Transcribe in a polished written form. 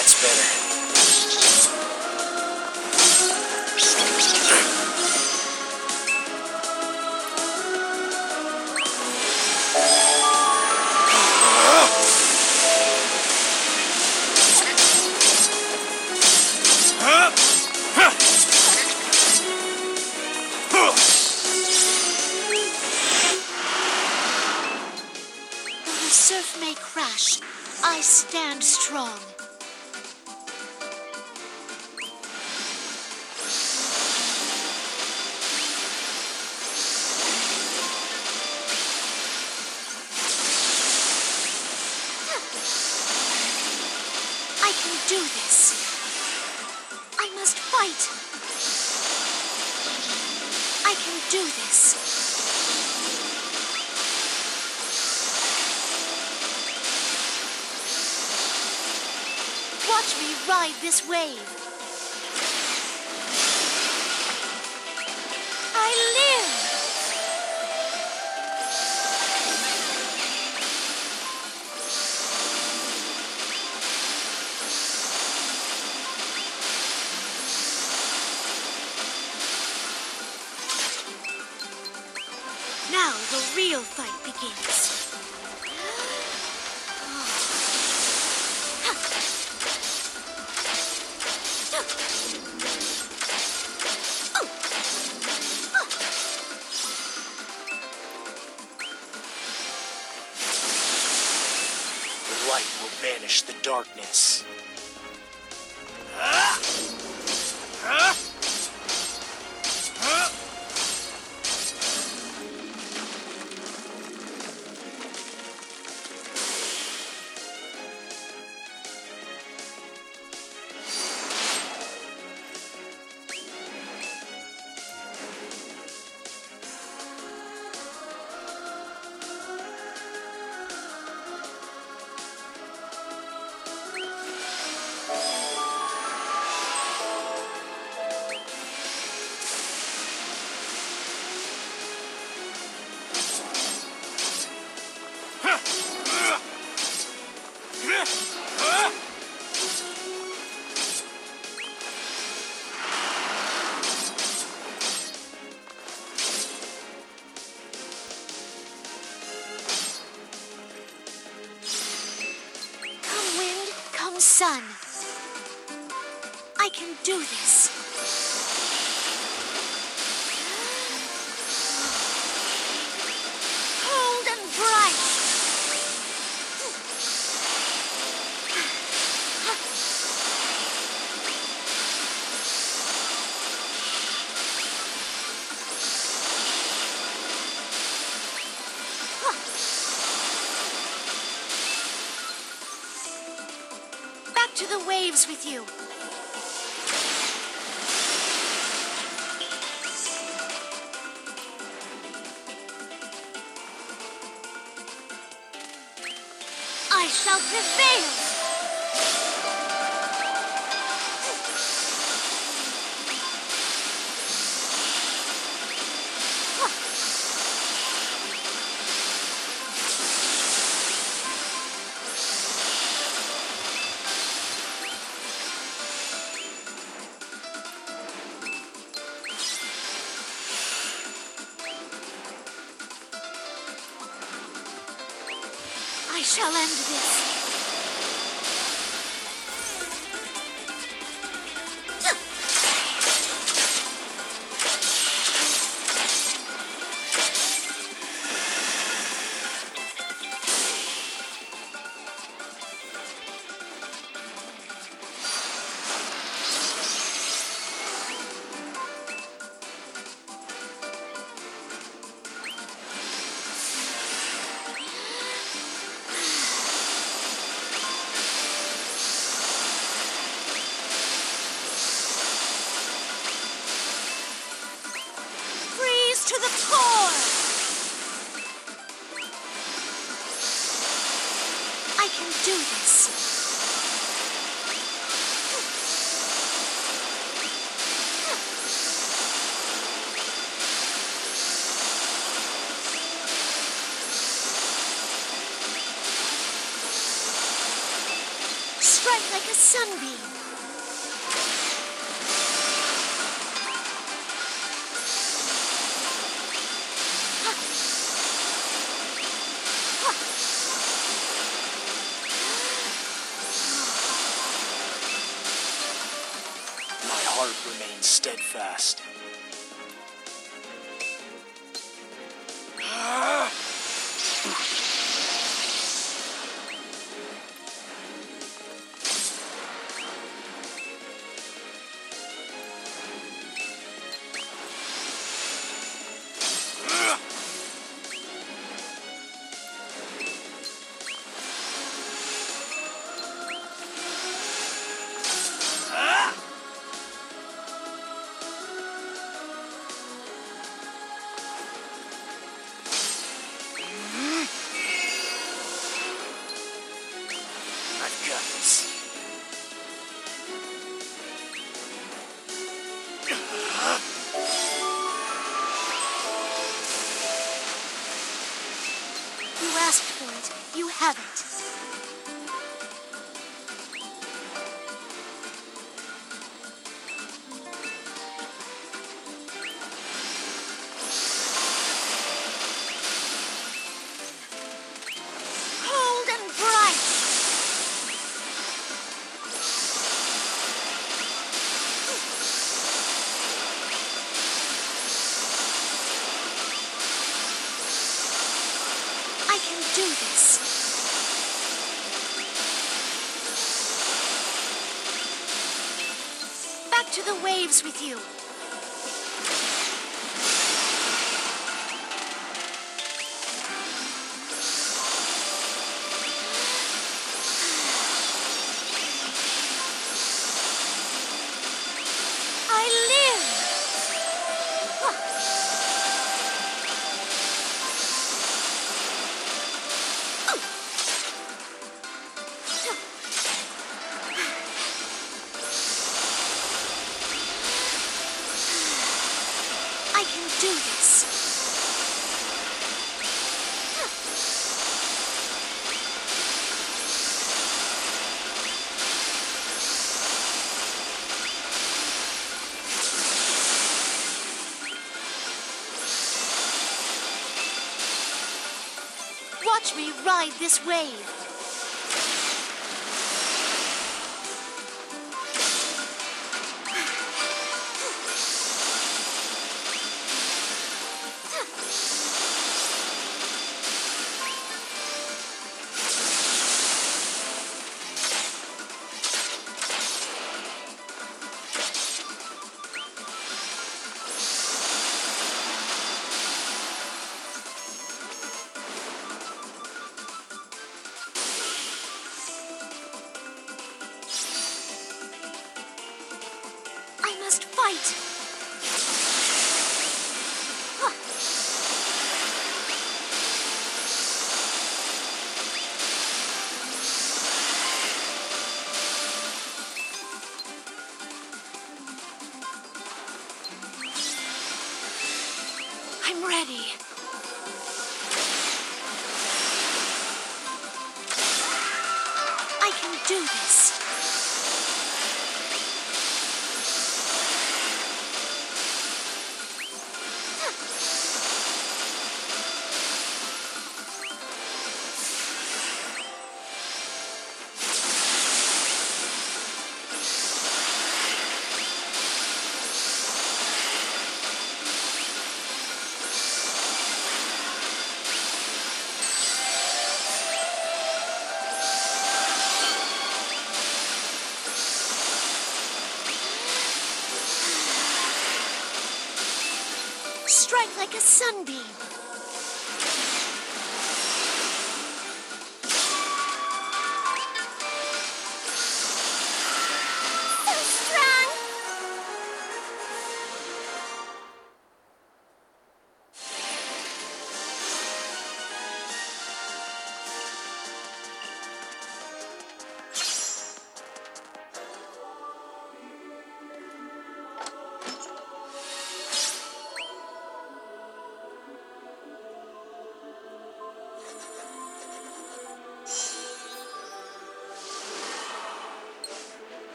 That's better. Though the surf may crash, I stand strong. I can do this. I must fight. I can do this. Watch me ride this wave. I live. Now the real fight begins. The light will banish the darkness. Come wind, come sun. I can do this. Cold and bright. Back to the waves with you. I shall prevail. I shall end this. To the core! I can do this. Strike like a sunbeam. My heart remains steadfast. I've got this. You asked for it. You have it. Cold and bright. I can do this. Back to the waves with you. I live. I can do this. Watch me ride this wave. I must fight. I'm ready. I can do this. Strike like a sunbeam.